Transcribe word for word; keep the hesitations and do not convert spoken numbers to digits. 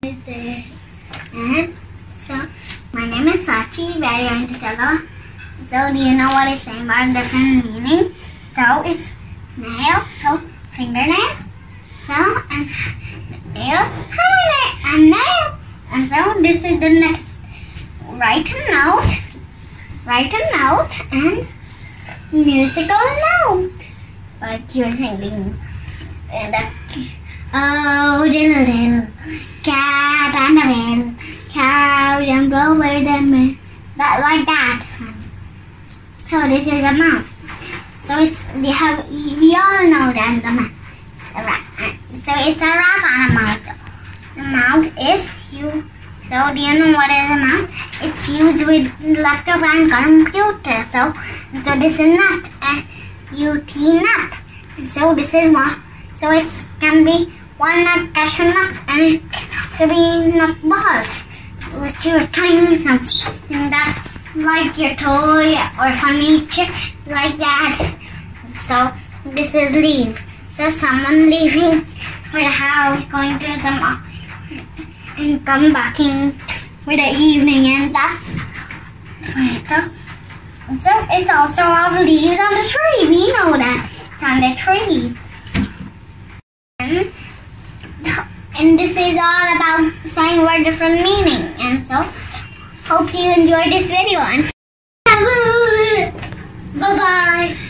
And so, my name is Sachi. We are going to tell her. So, do you know what it's saying about different meaning? So, it's nail, so fingernail, so and nail, and nail. And so, this is the next. Write a note, write a note, and musical note. But you're singing. And uh, oh, diddle diddle, cat and a whale, cow jumped over the mill. That like that. So this is a mouse. So it's we have we all know that the mouse. So it's a rat and a mouse. The mouse is you. So do you know what is a mouse? It's used with laptop and computer. So so this is nut. A U T nut. So this is what. So it can be walnut, cashew nuts, and it can be nut balls, which you're trying something that like your toy or furniture like that. So this is leaves. So someone leaving for the house, going to some and come back in with the evening, and that's so. So it's also all the leaves on the tree. We know that it's on the trees. And this is all about saying word different meaning. And so, hope you enjoyed this video. And bye bye.